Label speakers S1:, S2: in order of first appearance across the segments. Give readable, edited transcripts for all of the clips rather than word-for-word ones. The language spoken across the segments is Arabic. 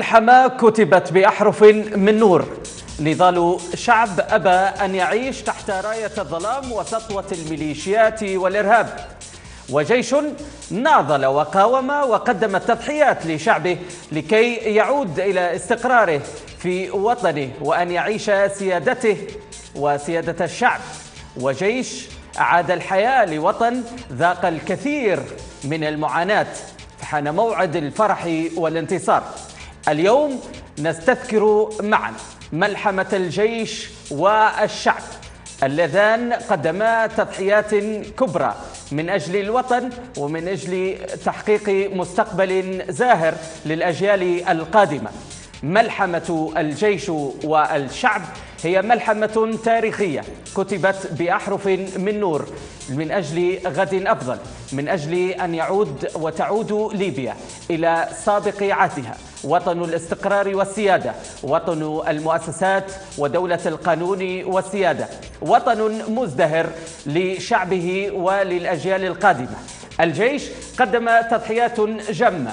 S1: ملحمة كتبت بأحرف من نور. نضال شعب أبى أن يعيش تحت راية الظلام وسطوة الميليشيات والإرهاب، وجيش ناضل وقاوم وقدم التضحيات لشعبه لكي يعود إلى استقراره في وطنه وأن يعيش سيادته وسيادة الشعب، وجيش أعاد الحياة لوطن ذاق الكثير من المعاناة، فحان موعد الفرح والانتصار. اليوم نستذكر معا ملحمة الجيش والشعب اللذان قدما تضحيات كبرى من أجل الوطن ومن أجل تحقيق مستقبل زاهر للأجيال القادمة. ملحمة الجيش والشعب هي ملحمة تاريخية كتبت بأحرف من نور من أجل غد أفضل، من أجل أن يعود وتعود ليبيا إلى سابق عهدها، وطن الاستقرار والسيادة، وطن المؤسسات ودولة القانون والسيادة، وطن مزدهر لشعبه وللأجيال القادمة. الجيش قدم تضحيات جمة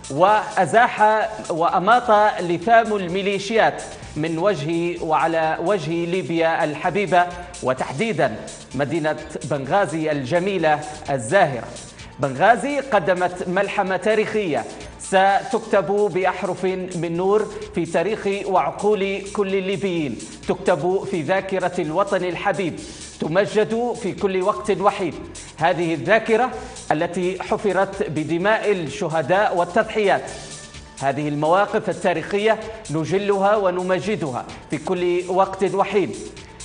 S1: وأزاح وأماط لثام الميليشيات من وجه وعلى وجه ليبيا الحبيبة، وتحديدا مدينة بنغازي الجميلة الزاهرة. بنغازي قدمت ملحمة تاريخية ستكتب بأحرف من نور في تاريخ وعقول كل الليبيين، تكتب في ذاكرة الوطن الحبيب، تمجد في كل وقت وحيد. هذه الذاكرة التي حفرت بدماء الشهداء والتضحيات، هذه المواقف التاريخية نجلها ونمجدها في كل وقت وحيد،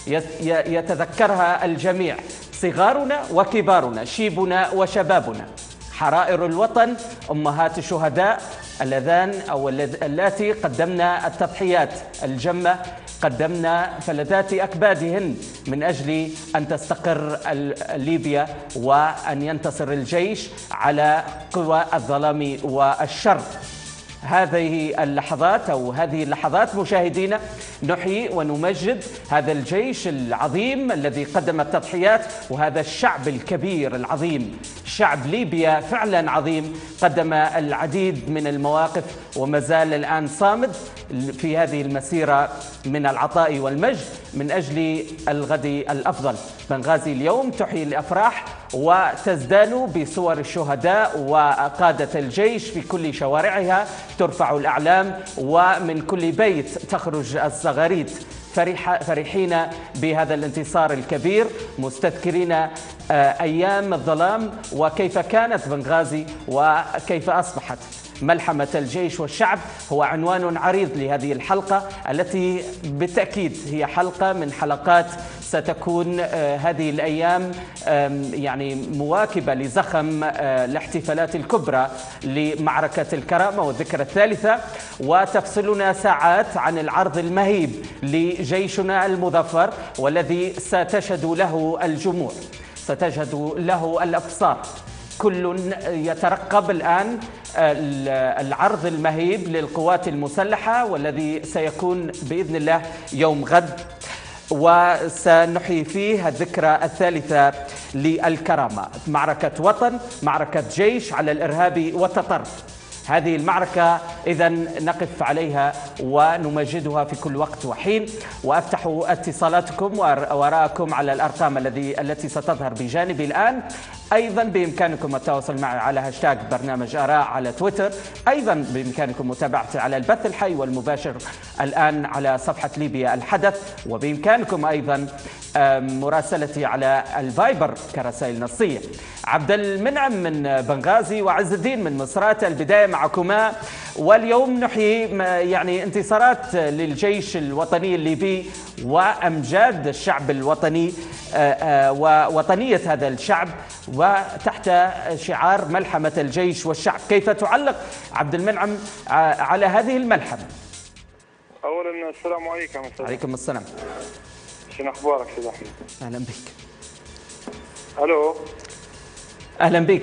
S1: يتذكرها الجميع، صغارنا وكبارنا، شيبنا وشبابنا. حرائر الوطن أمهات الشهداء اللذان أو اللاتي قدمنا التضحيات الجمة، قدمنا فلذات أكبادهن من أجل أن تستقر ليبيا وأن ينتصر الجيش على قوى الظلام والشر. هذه اللحظات مشاهدينا نحيي ونمجد هذا الجيش العظيم الذي قدم التضحيات، وهذا الشعب الكبير العظيم. شعب ليبيا فعلا عظيم، قدم العديد من المواقف وما زال الآن صامد في هذه المسيرة من العطاء والمجد من أجل الغد الأفضل. بنغازي اليوم تحيي الأفراح وتزدان بصور الشهداء وقادة الجيش في كل شوارعها، ترفع الأعلام ومن كل بيت تخرج الزغاريد، فرحين بهذا الانتصار الكبير، مستذكرين أيام الظلام وكيف كانت بنغازي وكيف أصبحت. ملحمة الجيش والشعب هو عنوان عريض لهذه الحلقة التي بالتأكيد هي حلقة من حلقات ستكون هذه الأيام يعني مواكبة لزخم الاحتفالات الكبرى لمعركة الكرامة والذكرى الثالثة، وتفصلنا ساعات عن العرض المهيب لجيشنا المظفر والذي ستشهد له الجموع، ستشهد له الأبصار. كل يترقب الآن العرض المهيب للقوات المسلحة والذي سيكون بإذن الله يوم غد، وسنحيي فيه الذكرى الثالثة للكرامة. معركة وطن، معركة جيش على الإرهاب والتطرف. هذه المعركة إذن نقف عليها ونمجدها في كل وقت وحين، وأفتح اتصالاتكم وأراءكم على الأرقام التي ستظهر بجانبي الآن. أيضا بإمكانكم التواصل معي على هاشتاج برنامج آراء على تويتر، أيضا بإمكانكم متابعتي على البث الحي والمباشر الآن على صفحة ليبيا الحدث، وبإمكانكم أيضا مراسلتي على الفايبر كرسائل نصية. عبد المنعم من بنغازي وعز الدين من مصرات، البداية معكما. واليوم نحيي يعني انتصارات للجيش الوطني الليبي وأمجاد الشعب الوطني ووطنية هذا الشعب، وتحت شعار ملحمة الجيش والشعب. كيف تعلق عبد المنعم على هذه الملحمة؟
S2: أولا السلام عليكم.
S1: عليكم السلام.
S2: شنو أخبارك سيد أحمد؟
S1: أهلا بك.
S2: ألو.
S1: أهلا بك.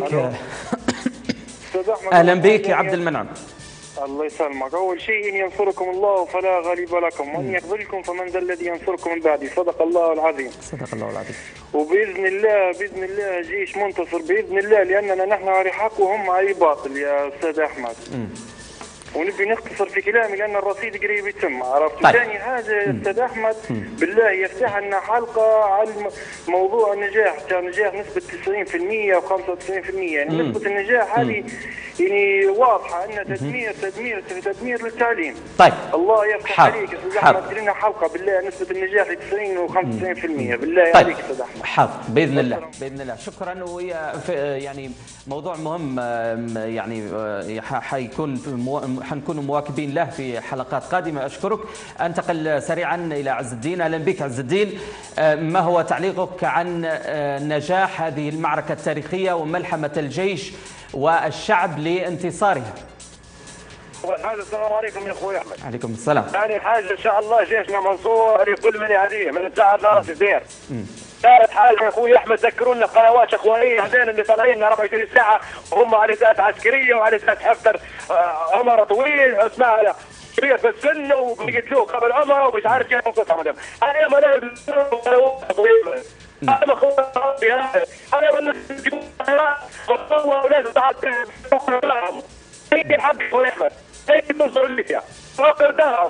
S2: أستاذ أحمد.
S1: أهلا بك يا عبد المنعم.
S2: الله يسلمك. أول شيء إن ينصركم الله فلا غالب لكم، وإن يخذلكم فمن ذا الذي ينصركم من بعده. صدق الله العظيم.
S1: صدق الله العظيم.
S2: وبإذن الله جيش منتصر بإذن الله، لأننا نحن على حق وهم على باطل يا أستاذ أحمد. ونبي نختصر في كلامي لان الرصيد قريب يتم، عرفت؟
S1: طيب.
S2: ثاني حاجه استاذ احمد بالله يفتح لنا حلقه على موضوع النجاح، كان نجاح نسبه 90% و 95%، يعني نسبه النجاح هذه يعني واضحه ان تدمير للتعليم.
S1: طيب
S2: الله يفتح عليك استاذ احمد، لنا حلقه بالله نسبه النجاح ل 90 و 95% بالله
S1: طيب.
S2: عليك استاذ احمد.
S1: حاضر باذن الله باذن الله. شكرا. يعني موضوع مهم، يعني حنكون مواكبين له في حلقات قادمه. اشكرك. انتقل سريعا الى عز الدين. اهلا بك عز الدين. ما هو تعليقك عن نجاح هذه المعركه التاريخيه وملحمه الجيش والشعب لانتصارها؟
S3: السلام عليكم يا اخوي احمد.
S1: عليكم السلام.
S3: ثاني حاجه ان شاء الله جيشنا منصور لكل من يهديه من الساعه لراس الدير. ثالث حاجه يا اخوي احمد ذكرونا قنوات اخوانيه هذين اللي طالعين 24 ساعه وهم على اساس عسكريه وعلى اساس حفتر عمر طويل اسمها كبير في السن وبيقتلوه قبل عمره ومش عارف كيف انقطعوا دم. انا ما انا اخوي انا ولازم تعال هيك الحق يا احمد، هيك توصل لي فقر دهم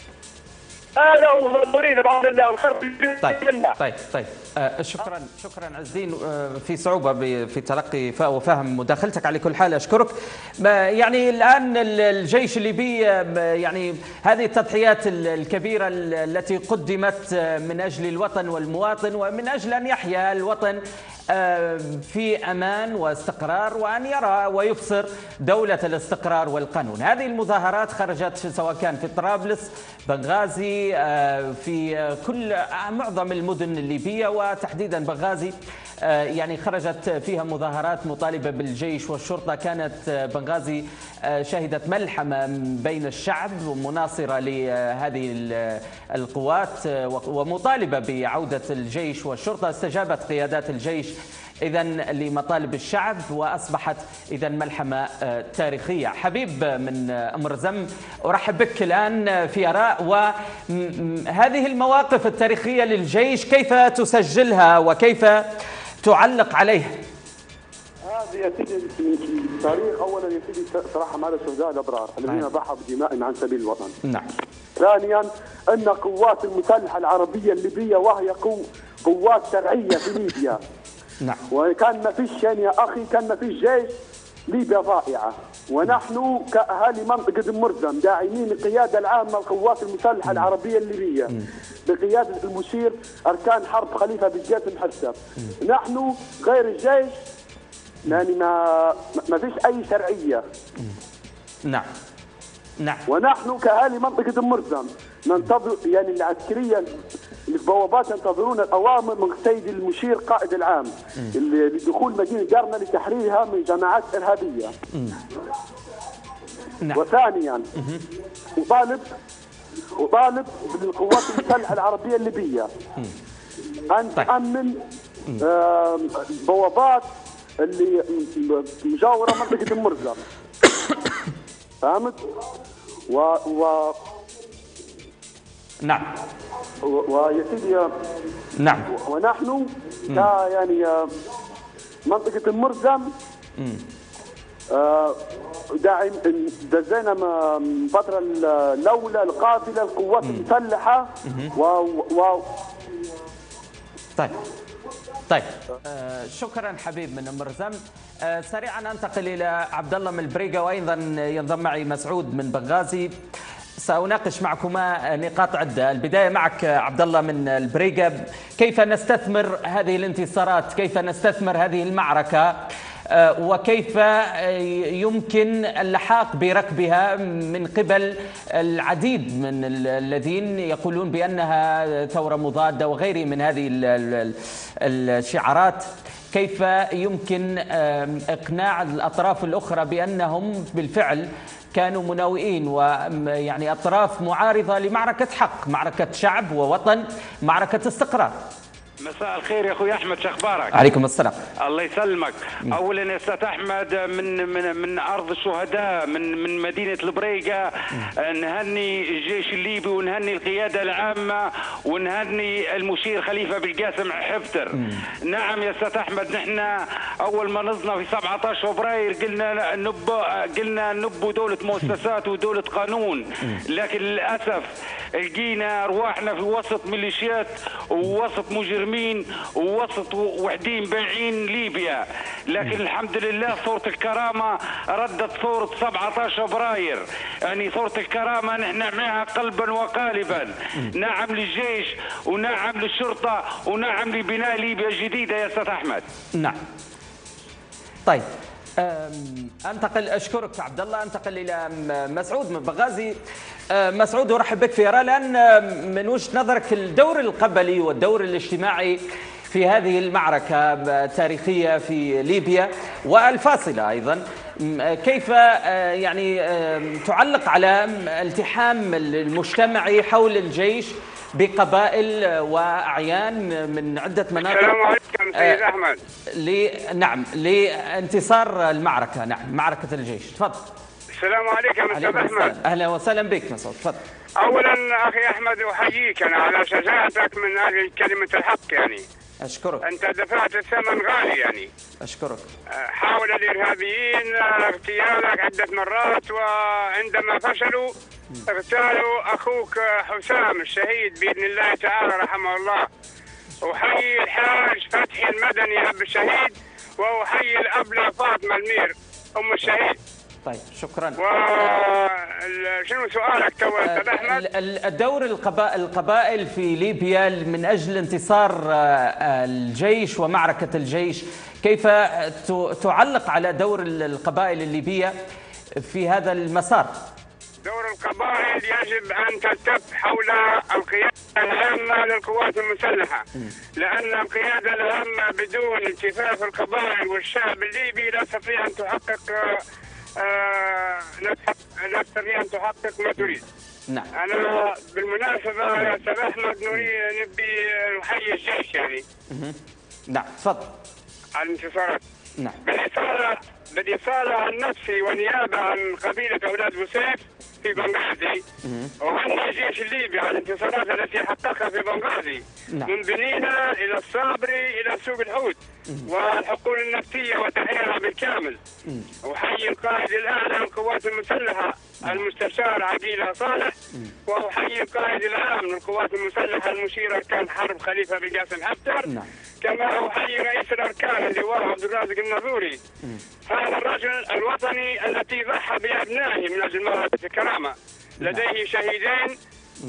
S3: هذا ومنظورين بعض الله والخير.
S1: طيب شكرا عز الدين. في صعوبه في تلقي وفهم مداخلتك، على كل حال اشكرك. يعني الان الجيش الليبي، يعني هذه التضحيات الكبيره التي قدمت من اجل الوطن والمواطن ومن اجل ان يحيا الوطن في امان واستقرار وان يرى ويبصر دوله الاستقرار والقانون. هذه المظاهرات خرجت سواء كان في طرابلس، بنغازي، في كل معظم المدن الليبيه وتحديدا بنغازي، يعني خرجت فيها مظاهرات مطالبه بالجيش والشرطه. كانت بنغازي شهدت ملحمه بين الشعب ومناصره لهذه القوات ومطالبه بعوده الجيش والشرطه. استجابت قيادات الجيش إذا لمطالب الشعب وأصبحت إذا ملحمة تاريخية. حبيب من أم رزم، أرحب بك الآن في آراء. وهذه المواقف التاريخية للجيش كيف تسجلها وكيف تعلق عليها؟
S4: هذه يا سيدي تاريخ. اولا يا سيدي صراحه مع الشهداء الابرار الذين ضحوا بدمائهم عن سبيل الوطن.
S1: نعم.
S4: ثانيا ان قوات المسلحه العربيه الليبيه وهي قوات شرعيه في ليبيا.
S1: نعم.
S4: وكان ما فيش يعني يا اخي، كان ما فيش جيش، ليبيا ضائعه. ونحن كاهالي منطقه مرزم داعمين القياده العامه للقوات المسلحه العربيه الليبيه بقياده المشير اركان حرب خليفه بالجيش المحسب. نحن غير الجيش يعني ما فيش اي شرعيه.
S1: نعم.
S4: ونحن كاهالي منطقه مرزم ننتظر يعني العسكريه البوابات ينتظرون الاوامر من السيد المشير قائد العام لدخول مدينه دارنا لتحريرها من جماعات ارهابيه.
S1: نعم.
S4: وثانيا اطالب بالقوات المسلحه العربيه الليبيه ان تامن البوابات اللي مجاوره منطقه المرزم. فهمت؟
S1: نعم.
S4: ويا سيدي
S1: نعم.
S4: ونحن يعني منطقة المرزم داعم دزينا من فترة الأولى القافلة القوات المسلحة
S1: طيب شكرا حبيب من مرزم. سريعا انتقل الى عبد الله من البريقه، وايضا ينضم معي مسعود من بنغازي. سأناقش معكما نقاط عدة. البداية معك عبد الله من البريقة. كيف نستثمر هذه الانتصارات؟ كيف نستثمر هذه المعركة؟ وكيف يمكن اللحاق بركبها من قبل العديد من الذين يقولون بأنها ثورة مضادة وغيره من هذه الشعارات؟ كيف يمكن إقناع الأطراف الأخرى بأنهم بالفعل كانوا مناوئين ويعني أطراف معارضة لمعركة حق، معركة شعب ووطن، معركة استقرار؟
S5: مساء الخير يا اخوي احمد، شخبارك؟
S1: عليكم السلام.
S5: الله يسلمك. اولا يا استاذ احمد، من ارض الشهداء، من مدينه البريقه، نهني الجيش الليبي ونهني القياده العامه ونهني المشير خليفه بالقاسم حفتر. نعم يا استاذ احمد، نحن اول ما نضنا في 17 فبراير قلنا نبوا دوله مؤسسات ودوله قانون، لكن للاسف لقينا ارواحنا في وسط ميليشيات ووسط مجرمين ووسط وحدين بايعين ليبيا. لكن الحمد لله صورة الكرامة ردت صورة 17 فبراير، يعني صورة الكرامة نحن معها قلبا وقالبا. نعم للجيش ونعم للشرطة ونعم لبناء ليبيا الجديدة يا استاذ احمد.
S1: نعم. طيب انتقل، اشكرك عبد الله، انتقل الى مسعود من بنغازي. مسعود، ارحب بك في ايران. الان من وجهه نظرك الدور القبلي والدور الاجتماعي في هذه المعركه التاريخيه في ليبيا والفاصله ايضا، كيف يعني تعلق على الالتحام المجتمعي حول الجيش بقبائل واعيان من عده مناطق؟
S6: السلام عليكم سيد احمد.
S1: نعم، لانتصار المعركه، نعم معركه الجيش. تفضل.
S6: السلام عليكم استاذ احمد.
S1: اهلا وسهلا بك مسعود، تفضل.
S6: اولا اخي احمد احييك انا على شجاعتك من اجل كلمه الحق، يعني
S1: اشكرك.
S6: انت دفعت الثمن غالي يعني.
S1: اشكرك.
S6: حاول الارهابيين اغتيالك عده مرات، وعندما فشلوا اغتالوا اخوك حسام الشهيد باذن الله تعالى رحمه الله. احيي الحاج فتحي المدني اب الشهيد، واحيي الابله فاطمه المير ام الشهيد.
S1: طيب شكرا.
S6: شنو سؤالك تو استاذ احمد؟
S1: الدور القبائل في ليبيا من اجل انتصار الجيش ومعركه الجيش، كيف تعلق على دور القبائل الليبيه في هذا المسار؟
S6: دور القبائل يجب ان تلتف حول القياده العامه للقوات المسلحه، لان القياده العامه بدون التفاف القبائل والشعب الليبي لا تستطيع ان تحقق لا تستطيع ان تحقق ما تريد.
S1: نعم.
S6: انا بالمناسبه يا استاذ احمد نبي نحيي الجيش يعني.
S1: نعم تفضل.
S6: على الانتصارات.
S1: نعم.
S6: بالاصاله عن نفسي ونيابه عن قبيله اولاد بوسيف في بنغازي، وعن الجيش الليبي على الانتصارات التي حققها في بنغازي.
S1: نعم.
S6: من بنينا الى الصابري الى سوق الحوت والحقول النفطيه وتحريرها بالكامل. احيي القائد الاعلى للقوات المسلحه المستشار عقيله صالح، واحيي القائد العام للقوات المسلحه المشير اركان حرب خليفه بالقاسم حفتر.
S1: نعم.
S6: كما احيي رئيس الاركان اللواء عبد الرازق الناظوري، هذا الرجل الوطني الذي ضحى بابنائه من اجل مراتب الكرامه. لديه شهيدين.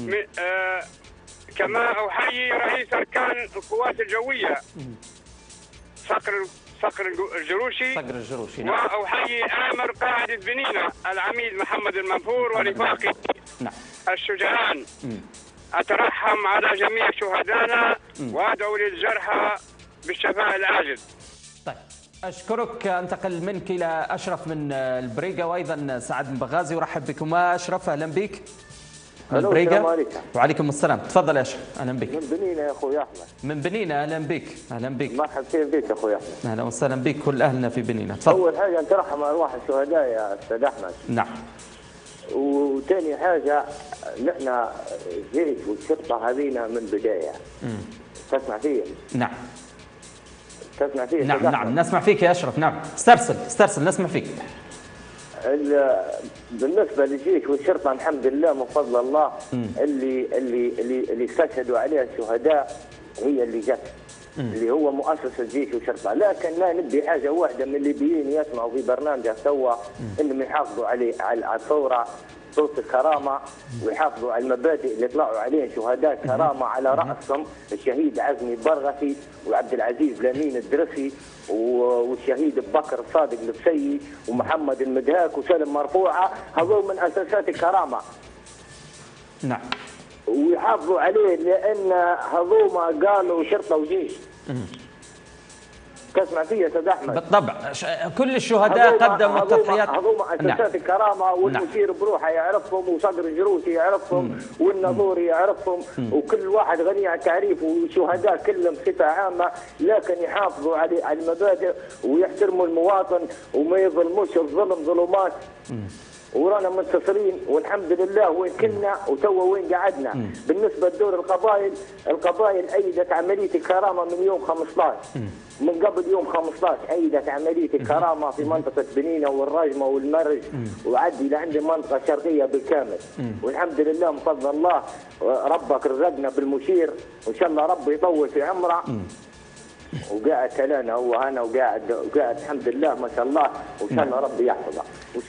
S6: كما احيي رئيس اركان القوات الجويه صقر الجروشي.
S1: نعم.
S6: واحيي امر قاعده بنينه العميد محمد المنفور ورفاقي
S1: نعم.
S6: الشجعان. اترحم على جميع شهدائنا وادعو للجرحى بالشفاء العاجل.
S1: طيب اشكرك. انتقل منك الى اشرف من البريقه وايضا سعد من بنغازي. ارحب بكما. اشرف اهلا بك.
S7: السلام عليكم.
S1: وعليكم السلام. تفضل يا اشرف. اهلا بك.
S7: من بنينه يا اخوي احمد.
S1: من بنينه. اهلا بك. اهلا بك.
S7: مرحبا بك يا اخوي احمد.
S1: اهلا وسهلا بك كل اهلنا في بنينه. تفضل.
S7: اول حاجه نترحم على ارواح الشهداء يا استاذ احمد.
S1: نعم.
S7: وثاني حاجه نحن الجيش والشرطه هذينا من بدايه. تسمع فيا؟
S1: نعم.
S7: تسمع فيا؟
S1: نعم نسمع فيك يا اشرف. نعم استرسل نسمع فيك.
S7: بالنسبه للجيش والشرطه الحمد لله من فضل الله اللي استشهدوا عليها الشهداء هي اللي جت، اللي هو مؤسس الجيش والشرطه. لكن لا نبي حاجه واحده من الليبيين يسمعوا في برنامجه سوا انهم يحافظوا على الثوره صوت الكرامه، ويحافظوا على المبادئ اللي طلعوا عليها شهداء كرامه، على راسهم الشهيد عزمي البرغثي وعبد العزيز لامين الدرسي والشهيد بكر الصادق البسي ومحمد المدهاك وسالم مرفوعه. هذول من اساسات الكرامه.
S1: نعم.
S7: ويحافظوا عليه لان هذوما قالوا شرطه وجيش. تسمع فيه يا استاذ احمد؟
S1: بالطبع كل الشهداء قدموا التضحيات.
S7: هذوما اساسات الكرامه، والمشير بروحه يعرفهم، وصقر الجروسي يعرفهم، والناظوري يعرفهم، وكل واحد غني عن التعريف، والشهداء كلهم بصفه عامه، لكن يحافظوا على المبادئ ويحترموا المواطن وما يظلموش، الظلم ظلمات. ورانا منتصرين والحمد لله وين كنا وتوا وين قعدنا. بالنسبه لدور القبائل ايدت عمليه الكرامه من يوم 15، من قبل يوم 15 ايدت عمليه الكرامه في منطقه بنينه والراجمه والمرج، وعدي لعند المنطقه الشرقيه بالكامل. والحمد لله من فضل الله ربك رزقنا بالمشير، وان شاء الله ربي يطول في عمره. وقاعد تلانا هو هنا وقاعد الحمد لله ما شاء الله، وان شاء الله ربي يحفظه.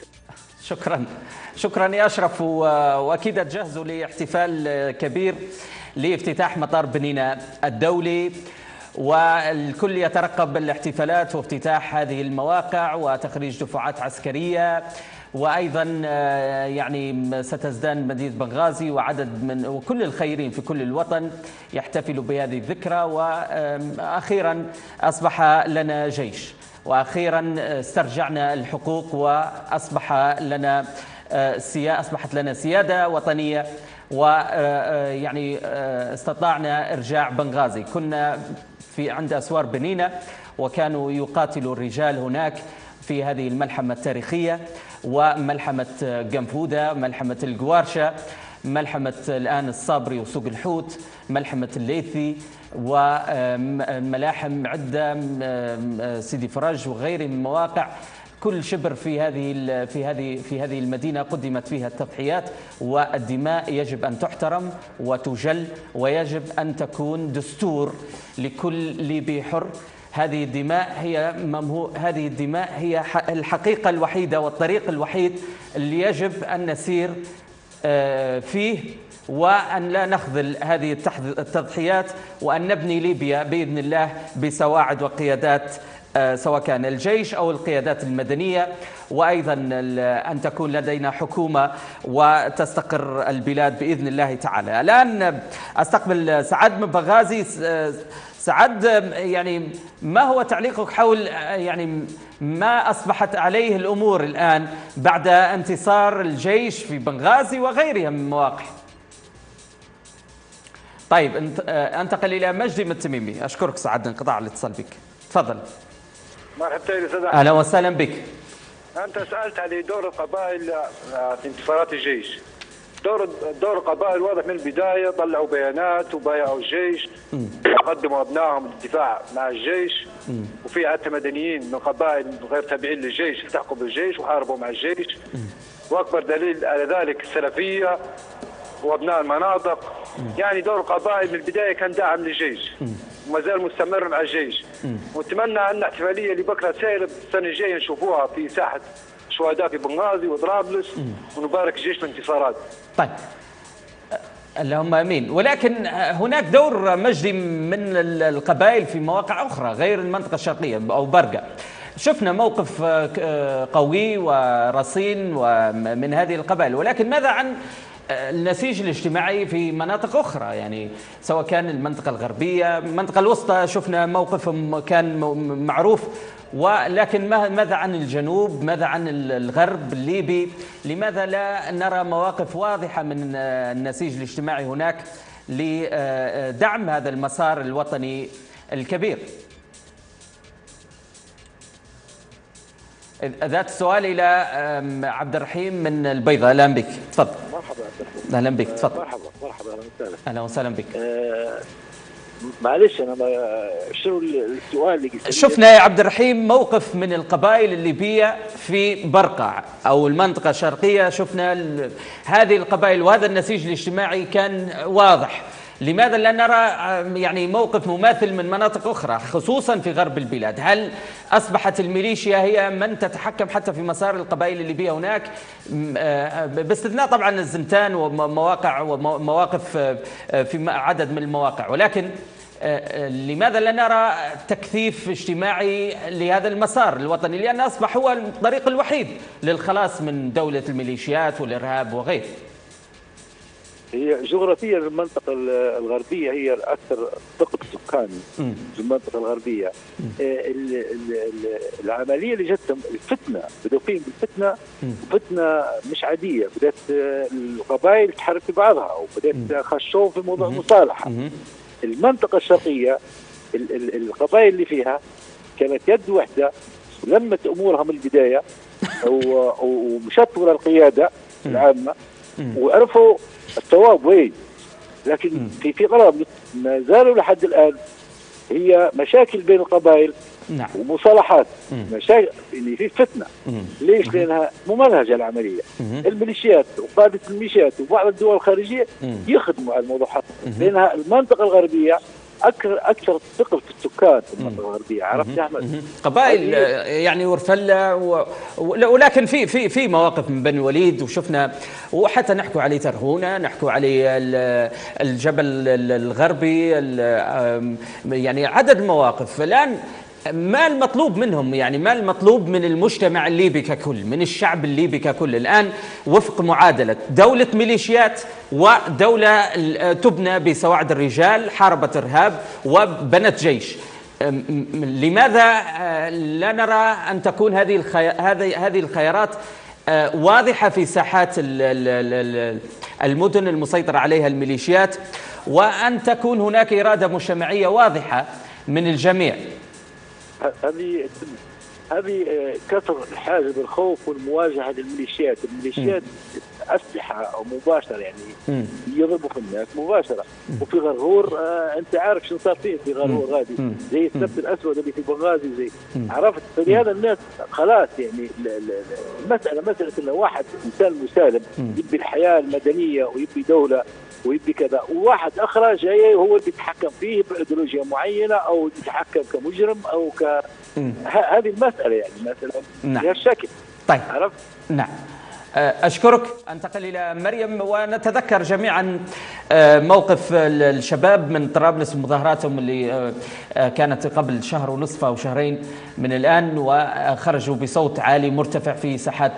S1: شكرا يا أشرف، وأكيد تجهزوا لاحتفال كبير لافتتاح مطار بنينة الدولي، والكل يترقب الاحتفالات وافتتاح هذه المواقع وتخريج دفعات عسكرية، وأيضا يعني ستزدان مدينة بنغازي وكل الخيرين في كل الوطن يحتفلوا بهذه الذكرى. وأخيرا أصبح لنا جيش، وأخيرا استرجعنا الحقوق، وأصبحت لنا سيادة وطنية، ويعني استطعنا إرجاع بنغازي. كنا عند أسوار بنينة وكانوا يقاتلوا الرجال هناك في هذه الملحمة التاريخية، وملحمة قنفودة، ملحمة القوارشة، ملحمة الآن الصابري وسوق الحوت، ملحمة الليثي، وملاحم عدة سيدي فرج وغيرها من المواقع. كل شبر في هذه المدينة قدمت فيها التضحيات، والدماء يجب أن تحترم وتجل، ويجب أن تكون دستور لكل ليبي حر. هذه الدماء هي الحقيقة الوحيدة والطريق الوحيد اللي يجب أن نسير فيه، وأن لا نخذل هذه التضحيات، وأن نبني ليبيا بإذن الله بسواعد وقيادات سواء كان الجيش أو القيادات المدنية، وأيضا أن تكون لدينا حكومة وتستقر البلاد بإذن الله تعالى. الآن أستقبل سعد من بنغازي. سعد، يعني ما هو تعليقك حول يعني ما أصبحت عليه الأمور الآن بعد انتصار الجيش في بنغازي وغيرها من المواقع؟ طيب، انتقل إلى مجدي من التميمي. أشكرك سعد، انقطاع الاتصال بك، تفضل.
S8: مرحبا يا استاذ.
S1: اهلا وسهلا بك.
S8: انت سالت على دور القبائل في انتصارات الجيش. دور القبائل واضح من البدايه، طلعوا بيانات وبايعوا الجيش، قدموا ابنائهم للدفاع مع الجيش، وفي حتى مدنيين من قبائل غير تابعين للجيش التحقوا بالجيش وحاربوا مع الجيش. واكبر دليل على ذلك السلفيه وابناء المناطق. يعني دور القبائل من البدايه كان داعم للجيش وما زال مستمر مع الجيش. ونتمنى ان الاحتفاليه اللي بكره سايره السنه الجايه نشوفوها في ساحه شهداء في بنغازي وطرابلس، ونبارك الجيش بالانتصارات.
S1: طيب، اللهم امين. ولكن هناك دور مجدي من القبائل في مواقع اخرى غير المنطقه الشرقيه او برقه. شفنا موقف قوي ورصين من هذه القبائل، ولكن ماذا عن النسيج الاجتماعي في مناطق أخرى؟ يعني سواء كان المنطقة الغربية، المنطقة الوسطى شفنا موقفهم كان معروف، ولكن ماذا عن الجنوب؟ ماذا عن الغرب الليبي؟ لماذا لا نرى مواقف واضحة من النسيج الاجتماعي هناك لدعم هذا المسار الوطني الكبير؟ ذات السؤال إلى عبد الرحيم من البيضاء. أهلا بك، تفضل.
S9: مرحبا.
S1: أهلا بك، تفضل.
S9: مرحبا أهلا وسهلا.
S1: أهلا وسهلا بك.
S9: معلش أنا شنو السؤال اللي
S1: شفنا يا عبد الرحيم موقف من القبائل الليبية في برقع أو المنطقة الشرقية، شفنا هذه القبائل وهذا النسيج الاجتماعي كان واضح. لماذا لا نرى يعني موقف مماثل من مناطق أخرى خصوصا في غرب البلاد؟ هل أصبحت الميليشيا هي من تتحكم حتى في مسار القبائل الليبية هناك، باستثناء طبعا الزنتان ومواقف في عدد من المواقع، ولكن لماذا لا نرى تكثيف اجتماعي لهذا المسار الوطني، لأنه أصبح هو الطريق الوحيد للخلاص من دولة الميليشيات والإرهاب وغيره؟
S9: هي جغرافيا المنطقة الغربية هي الأكثر ثقب سكاني في المنطقة الغربية. العملية اللي جت الفتنة، بدأوا فيهم بالفتنة، فتنة مش عادية، بدأت القبائل تحرك في بعضها وبدأت خشوا في موضوع المصالحة. المنطقة الشرقية القبائل اللي فيها كانت يد واحدة، لمت أمورها من البداية ومشت وراء القيادة العامة وعرفوا الصواب وين. لكن في قرابلس ما زالوا لحد الآن هي مشاكل بين القبائل ومصالحات، مشاكل اللي في فتنة. ليش؟ لأنها ممنهجة العملية. الميليشيات وقادة الميليشيات وبعض الدول الخارجية يخدموا على الموضوع هذا، لأنها المنطقة الغربية أكثر ثقل في السكان في المنطقة الغربية. عرفت يا أحمد؟
S1: قبائل يعني ورفلة ولكن في مواقف من بني الوليد وشفنا، وحتى نحكوا عليه ترهونة، نحكوا عليه الجبل الغربي، يعني عدد مواقف. الآن ما المطلوب منهم؟ يعني ما المطلوب من المجتمع الليبي ككل، من الشعب الليبي ككل الآن وفق معادلة دولة ميليشيات ودولة تبنى بسواعد الرجال، حاربت إرهاب وبنت جيش؟ لماذا لا نرى أن تكون هذه الخيارات واضحة في ساحات المدن المسيطرة عليها الميليشيات، وأن تكون هناك إرادة مجتمعية واضحة من الجميع؟
S9: هذه كثر الحاجة بالخوف والمواجهة للميليشيات. الميليشيات أسلحة مباشرة، يعني يضربوا في الناس مباشرة. وفي غرغور انت عارف شو صار فيه في غرغور غادي، زي السبت الاسود اللي في بنغازي زي عرفت. فلهذا الناس خلاص، يعني مسألة انه واحد انسان مسالم يبي الحياة المدنية ويبي دولة ويبي كذا، وواحد اخر جاي هو اللي بيتحكم فيه بايديولوجيا معينه او يتحكم كمجرم او هذه المسألة، يعني مثلا بهذا الشكل.
S1: طيب
S9: عرفت؟
S1: نعم. أشكرك. أنتقل إلى مريم، ونتذكر جميعا موقف الشباب من طرابلس ومظاهراتهم اللي كانت قبل شهر ونصف أو شهرين من الآن، وخرجوا بصوت عالي مرتفع في ساحات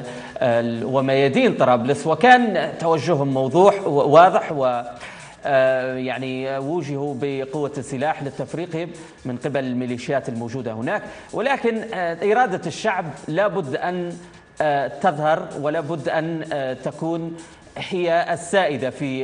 S1: وميادين طرابلس، وكان توجههم موضوع واضح، و يعني وجهوا بقوة السلاح لتفريقهم من قبل الميليشيات الموجودة هناك. ولكن إرادة الشعب لابد أن تظهر، ولا بد أن تكون هي السائدة في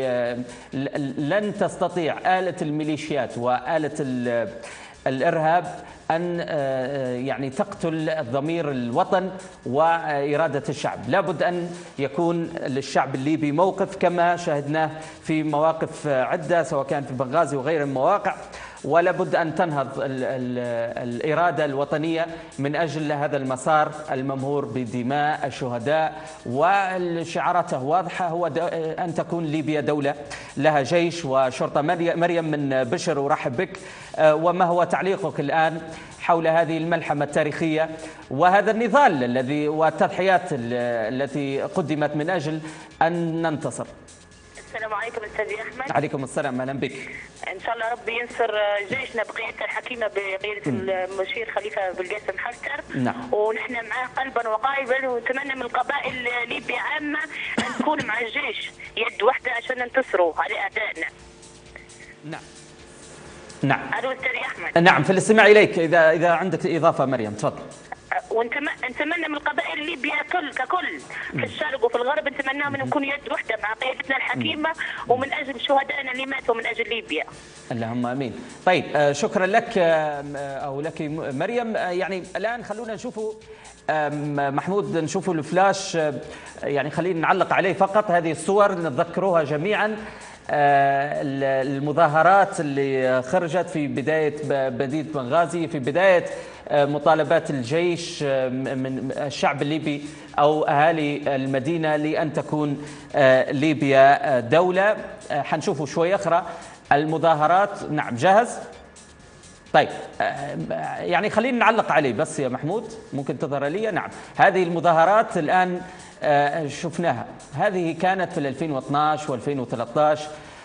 S1: لن تستطيع آلة الميليشيات وآلة الإرهاب أن يعني تقتل ضمير الوطن وإرادة الشعب. لابد أن يكون للشعب الليبي موقف كما شاهدناه في مواقف عدة سواء كان في بنغازي وغير المواقع، ولا بد أن تنهض الإرادة الوطنية من أجل هذا المسار الممهور بدماء الشهداء. والشعاراته واضحة، هو أن تكون ليبيا دولة لها جيش وشرطة. مريم من بشر، أرحب بك. وما هو تعليقك الآن حول هذه الملحمة التاريخية وهذا النضال الذي والتضحيات التي قدمت من أجل أن ننتصر؟
S10: السلام عليكم استاذ احمد.
S1: عليكم السلام، اهلا بك.
S10: ان شاء الله ربي ينصر جيشنا بقيادته الحكيمه بقياده المشير خليفه بالقاسم حفتر.
S1: نعم.
S10: ونحن معاه قلبا وقالبا، ونتمنى من القبائل ليبيا عامه ان تكون مع الجيش يد واحده عشان ننتصروا على اعدائنا.
S1: نعم. نعم.
S10: الو استاذ احمد.
S1: نعم، في الاستماع اليك. اذا عندك اضافه مريم تفضل.
S10: ونتمنى من القبائل ليبيا ككل في الشرق وفي الغرب، نتمناهم ان نكون يد واحده مع قيادتنا الحكيمه ومن اجل شهدائنا اللي ماتوا من اجل ليبيا.
S1: اللهم امين. طيب شكرا لك او لك مريم. يعني الان خلونا نشوفوا محمود، نشوفوا الفلاش، يعني خلينا نعلق عليه فقط. هذه الصور نتذكروها جميعا، المظاهرات اللي خرجت في بداية مدينة بنغازي، في بداية مطالبات الجيش من الشعب الليبي أو أهالي المدينة لأن تكون ليبيا دولة. حنشوفوا شوي أخرى المظاهرات. نعم جاهز؟ طيب يعني خلينا نعلق عليه بس يا محمود، ممكن تظهر لي. نعم، هذه المظاهرات الآن شفناها، هذه كانت في 2012 و2013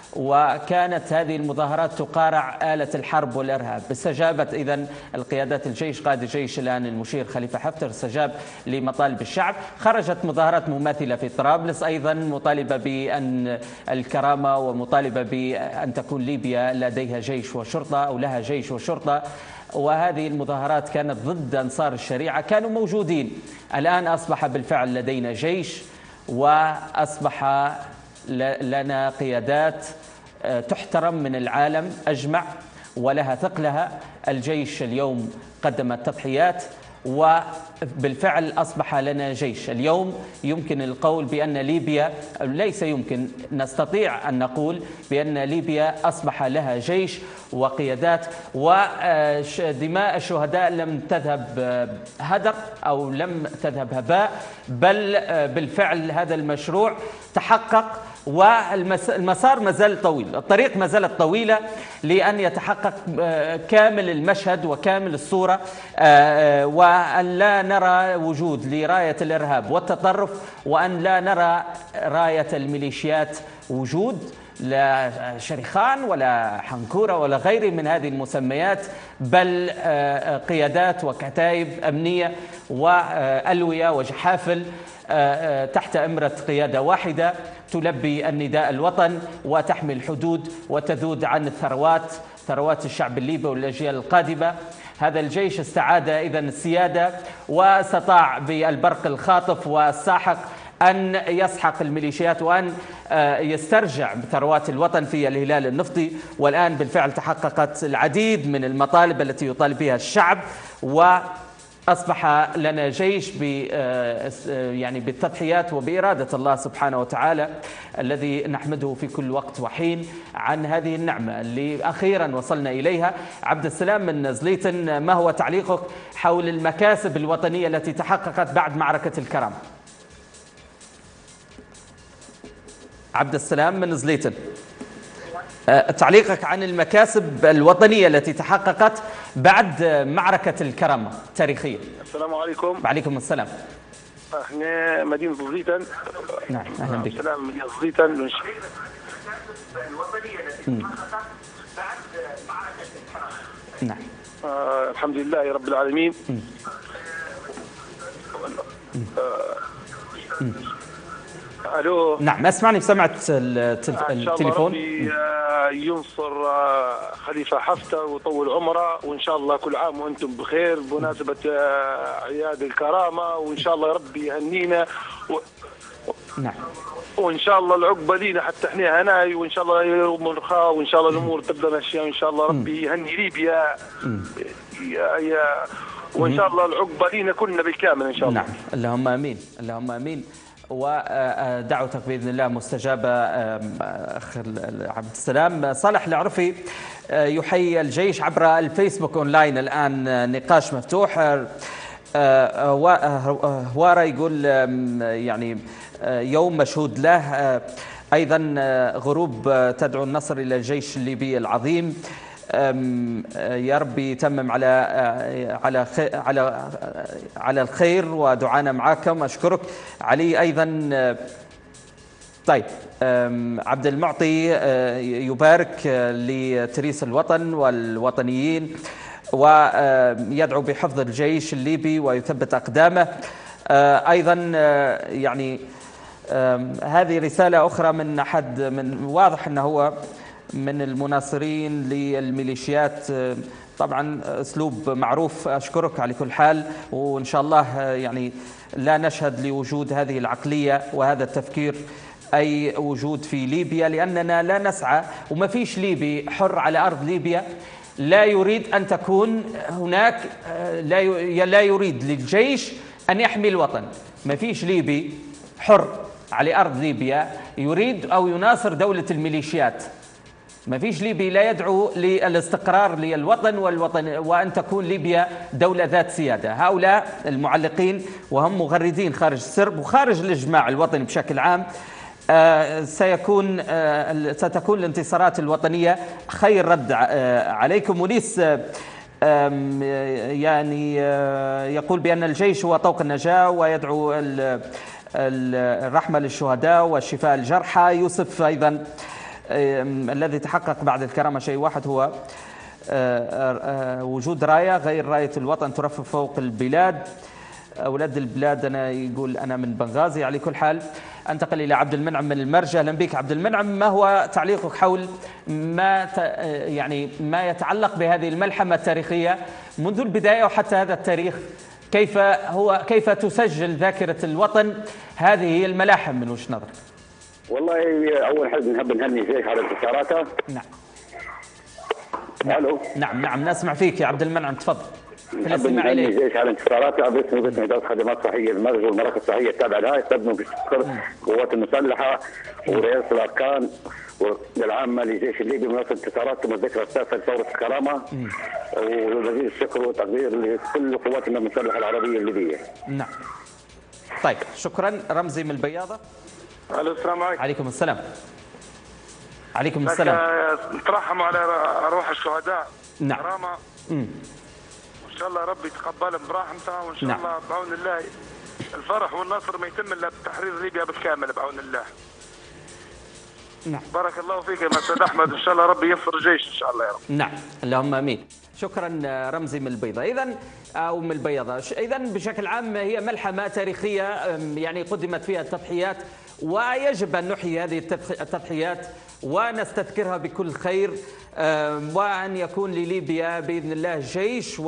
S1: وكانت هذه المظاهرات تقارع آلة الحرب والإرهاب. استجابت إذن القيادات الجيش، قائد الجيش الآن المشير خليفة حفتر استجاب لمطالب الشعب. خرجت مظاهرات مماثلة في طرابلس أيضا مطالبة بأن الكرامة ومطالبة بأن تكون ليبيا لديها جيش وشرطة أو لها جيش وشرطة، وهذه المظاهرات كانت ضد أنصار الشريعة، كانوا موجودين. الآن أصبح بالفعل لدينا جيش، وأصبح لنا قيادات تحترم من العالم أجمع ولها ثقلها. الجيش اليوم قدم التضحيات وبالفعل أصبح لنا جيش. اليوم يمكن القول بأن ليبيا، ليس يمكن، نستطيع أن نقول بأن ليبيا أصبح لها جيش وقيادات، ودماء الشهداء لم تذهب هدر أو لم تذهب هباء، بل بالفعل هذا المشروع تحقق، والمسار ما زال طويل، الطريق ما زالت طويلة لأن يتحقق كامل المشهد وكامل الصورة، وأن لا نرى وجود لراية الإرهاب والتطرف، وأن لا نرى راية الميليشيات وجود، لا شريخان ولا حنكورة ولا غيره من هذه المسميات، بل قيادات وكتائب أمنية وألوية وجحافل تحت أمرة قيادة واحدة تلبي النداء الوطن وتحمي الحدود وتذود عن الثروات، ثروات الشعب الليبي والأجيال القادمة. هذا الجيش استعاد إذن السيادة، واستطاع بالبرق الخاطف والساحق أن يسحق الميليشيات وأن يسترجع ثروات الوطن في الهلال النفطي. والآن بالفعل تحققت العديد من المطالب التي يطالب بها الشعب، وأصبح لنا جيش يعني بالتضحيات وبإرادة الله سبحانه وتعالى، الذي نحمده في كل وقت وحين عن هذه النعمة اللي أخيرا وصلنا إليها. عبد السلام من زليتن، ما هو تعليقك حول المكاسب الوطنية التي تحققت بعد معركة الكرم؟ عبد السلام من زليتن، تعليقك عن المكاسب الوطنية التي تحققت بعد معركة الكرامة التاريخية.
S11: السلام عليكم.
S1: وعليكم السلام.
S11: احنا مدينة زليتن.
S1: نعم أهلا بك.
S11: السلام، مدينة زليتن.
S1: نعم.
S11: الحمد لله رب العالمين. الو.
S1: نعم اسمعني بسمعة التليفون.
S11: ينصر خليفة حفتر ويطول عمره، وان شاء الله كل عام وانتم بخير بمناسبة اعياد الكرامة، وان شاء الله ربي يهنينا
S1: نعم،
S11: وان شاء الله العقبة لينا حتى احنا هناي، وان شاء الله يوم رخاء، وان شاء الله الامور تبدا ماشية، وان شاء الله ربي يهني ليبيا وان شاء الله العقبة لينا كلنا بالكامل ان شاء الله.
S1: نعم اللهم امين، اللهم امين. ودعوتك بإذن الله مستجابة أخ عبد السلام. صالح العرفي يحيي الجيش عبر الفيسبوك أونلاين، الآن نقاش مفتوح. هوارا يقول يعني يوم مشهود له، أيضا غروب تدعو النصر إلى الجيش الليبي العظيم، يا ربي يتمم على الخير ودعانا معاكم. أشكرك علي. أيضا طيب عبد المعطي يبارك لتريس الوطن والوطنيين ويدعو بحفظ الجيش الليبي ويثبت أقدامه. أيضا يعني هذه رسالة أخرى من أحد، من واضح أنه هو من المناصرين للميليشيات، طبعا أسلوب معروف. أشكرك على كل حال، وإن شاء الله يعني لا نشهد لوجود هذه العقلية وهذا التفكير أي وجود في ليبيا، لأننا لا نسعى، وما فيش ليبي حر على أرض ليبيا لا يريد أن تكون هناك، لا يريد للجيش أن يحمي الوطن. ما فيش ليبي حر على أرض ليبيا يريد أو يناصر دولة الميليشيات. ما فيش ليبي لا يدعو للاستقرار للوطن وأن تكون ليبيا دولة ذات سيادة. هؤلاء المعلقين وهم مغردين خارج السرب وخارج الإجماع الوطني بشكل عام. ستكون الانتصارات الوطنية خير رد عليكم. وليس يعني يقول بأن الجيش هو طوق النجاة ويدعو الرحمة للشهداء والشفاء الجرحى. يوسف أيضا الذي تحقق بعد الكرامة شيء واحد، هو وجود راية غير راية الوطن ترفرف فوق البلاد. أولاد البلاد، أنا يقول أنا من بنغازي. على كل حال أنتقل إلى عبد المنعم من المرجة. أهلا بك عبد المنعم، ما هو تعليقك حول ما يتعلق بهذه الملحمة التاريخية منذ البداية وحتى هذا التاريخ؟ كيف تسجل ذاكرة الوطن هذه هي الملاحم من وجهة نظرك؟
S12: والله أول حاجة نحب نهني الجيش على انتصاراته.
S1: نعم.
S12: الو.
S1: نعم نسمع فيك يا عبد المنعم، تفضل.
S12: نحب نهني الجيش على انتصاراته باسم إدارة خدمات صحية المرج والمراكز الصحية التابعة لها، يستخدموا القوات المسلحة ورئاسة الأركان والعامة للجيش الليبي بمناسبة انتصارات الذكرى التاسعة لثورة الكرامة، وجزيل الشكر والتقدير لكل قواتنا المسلحة العربية الليبية.
S1: نعم. طيب شكرا. رمزي من البياضة.
S11: الو السلام عليكم.
S1: عليكم السلام. عليكم السلام.
S11: نترحم على أرواح الشهداء.
S1: نعم.
S11: كرامة. وإن شاء الله ربي يتقبلهم برحمته، وإن شاء الله بعون الله الفرح والنصر ما يتم إلا بتحرير ليبيا بالكامل بعون الله.
S1: نعم.
S11: بارك الله فيك يا أستاذ أحمد، إن شاء الله ربي ينصر الجيش إن شاء الله يا رب.
S1: نعم اللهم آمين. شكرا رمزي من البيضة. أو من البيضة. إذا بشكل عام هي ملحمة تاريخية يعني قدمت فيها التضحيات، ويجب أن نحيي هذه التضحيات ونستذكرها بكل خير، وأن يكون لليبيا بإذن الله جيش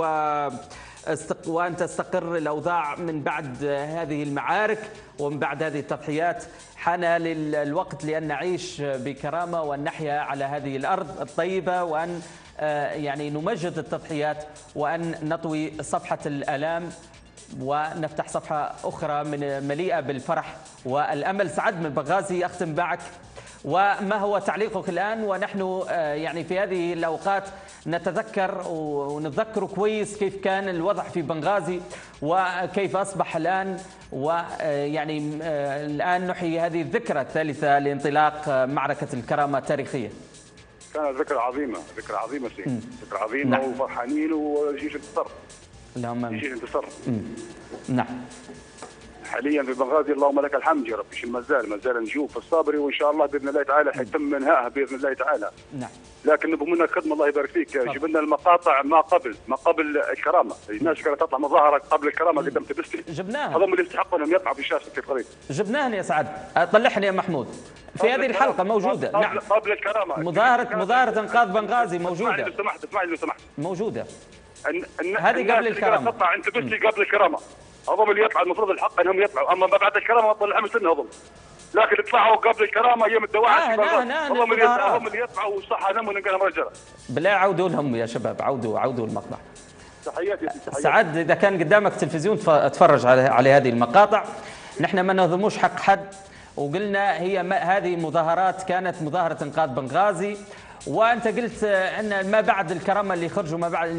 S1: وأن تستقر الأوضاع من بعد هذه المعارك ومن بعد هذه التضحيات. حان الوقت لأن نعيش بكرامة وأن نحيا على هذه الأرض الطيبة، وأن يعني نمجد التضحيات، وأن نطوي صفحة الآلام ونفتح صفحة أخرى مليئة بالفرح والأمل. سعد من بنغازي، أختم معك، وما هو تعليقك الآن ونحن يعني في هذه الأوقات نتذكر ونتذكر كويس كيف كان الوضع في بنغازي وكيف أصبح الآن، ويعني الآن نحيي هذه الذكرى الثالثة لانطلاق معركة الكرامة التاريخية.
S8: كانت ذكرى عظيمة، ذكرى عظيمة ذكرى عظيمة. نعم. وفرحانين والجيش انتصر.
S1: اللهم آمين.
S8: الجيش انتصر.
S1: نعم.
S8: حاليا في بنغازي اللهم لك الحمد يا رب، ما زال نجوب في الصابري، وان شاء الله باذن الله تعالى حيتم انهائها باذن الله تعالى.
S1: نعم.
S8: لكن نبغى منك خدمه الله يبارك فيك، جيب لنا المقاطع ما قبل الكرامه، الناس كانت تطلع مظاهره قبل الكرامه قدمت بستي.
S1: جبناها.
S8: هذول اللي يستحقوا انهم يطلعوا في شاشه الطريق.
S1: جبناها يا سعد، طلعني يا محمود. في هذه الحلقه موجوده. نعم.
S8: قبل الكرامه.
S1: مظاهره انقاذ بنغازي موجوده.
S8: اسمعني لو سمحت.
S1: موجوده.
S8: هذه قبل الكرامه. تطلع انت بستي قبل الكرامه. هذول اللي يطلعوا المفروض الحق انهم يطلعوا، اما ما بعد الكرامه ما طلع حمل سنه هذول. لكن يطلعوا قبل الكرامه ايام الدواعش. هم اللي يطلعوا صح نموا نلقاهم رجاله.
S1: بالله عودوا لهم يا شباب، عودوا المقطع.
S8: تحياتي.
S1: سعد اذا كان قدامك تلفزيون اتفرج على هذه المقاطع. نحن ما نهضموش حق حد، وقلنا هذه مظاهرات كانت مظاهره انقاذ بنغازي، وانت قلت ان ما بعد الكرامه اللي خرجوا ما بعد.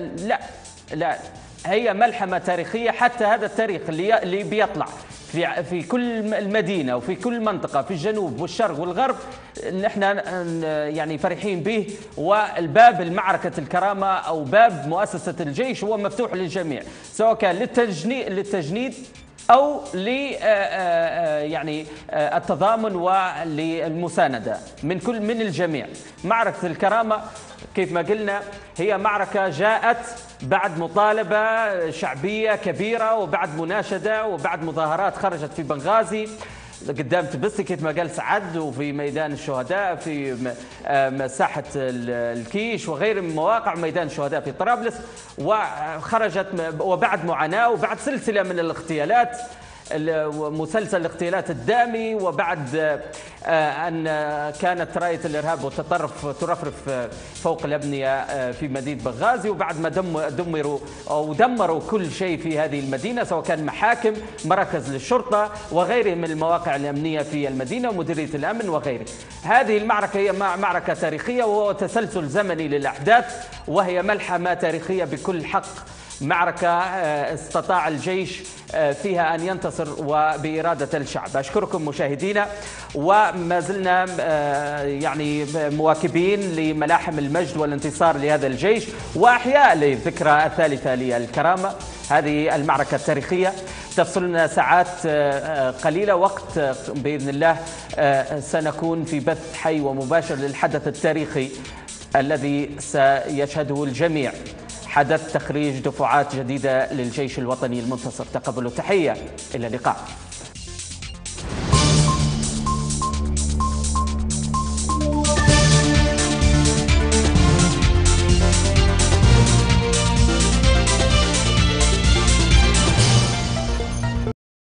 S1: لا هي ملحمة تاريخية. حتى هذا التاريخ اللي بيطلع في كل المدينة وفي كل منطقة في الجنوب والشرق والغرب نحن يعني فرحين به، والباب المعركة الكرامة أو باب مؤسسة الجيش هو مفتوح للجميع، سواء كان للتجنيد أو يعني التضامن وللمساندة من الجميع. معركة الكرامة كيف ما قلنا هي معركة جاءت بعد مطالبة شعبية كبيرة وبعد مناشدة وبعد مظاهرات خرجت في بنغازي قدام تبستي كيف ما قال سعد، وفي ميدان الشهداء في ساحة الكيش وغير من مواقع ميدان الشهداء في طرابلس، وخرجت وبعد معاناة وبعد سلسلة من الاغتيالات، مسلسل الاغتيالات الدامي، وبعد أن كانت راية الإرهاب والتطرف ترفرف فوق الأبنية في مدينة بنغازي، وبعد ما دمروا كل شيء في هذه المدينة سواء كان محاكم، مراكز للشرطة وغيرها من المواقع الأمنية في المدينة ومديرية الأمن وغيره. هذه المعركة هي معركة تاريخية وهو تسلسل زمني للأحداث، وهي ملحمة تاريخية بكل حق معركة استطاع الجيش فيها أن ينتصر وبإرادة الشعب. أشكركم مشاهدينا، وما زلنا يعني مواكبين لملاحم المجد والانتصار لهذا الجيش وأحياء للذكرى الثالثة للكرامة. هذه المعركة التاريخية تفصلنا ساعات قليلة، وقت بإذن الله سنكون في بث حي ومباشر للحدث التاريخي الذي سيشهده الجميع، حدث تخريج دفعات جديدة للجيش الوطني المنتصر. تقبلوا التحية، إلى اللقاء.